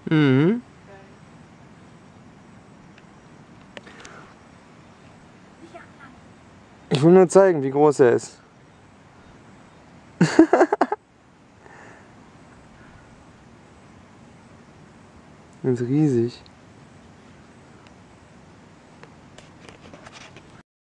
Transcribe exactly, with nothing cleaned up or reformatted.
Mhm. Ich will nur zeigen, wie groß er ist. Er ist riesig.